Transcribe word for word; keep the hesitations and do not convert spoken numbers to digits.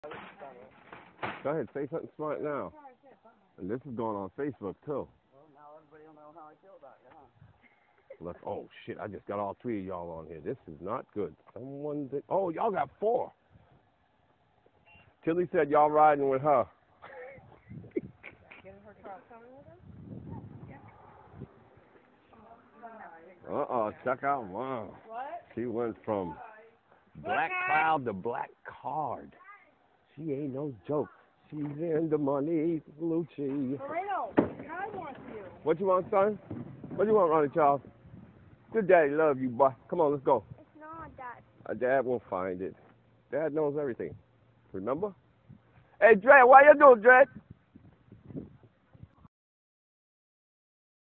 Go ahead, say something smart now. And this is going on Facebook too. Well, now everybody will know how I feel about you, huh? Let's, oh shit, I just got all three of y'all on here. This is not good. Someone did, oh, y'all got four. Tilly said y'all riding with her. Uh-uh, check out Mom. What? She went from black cloud to black card. She ain't no joke. She's in the money, Lucci. Moreno, God wants you. What you want, son? What you want, Ronnie Charles? Your daddy love you, boy. Come on, let's go. It's not, Dad. Uh, Dad will find it. Dad knows everything. Remember? Hey, Dre, why you doing, Dre?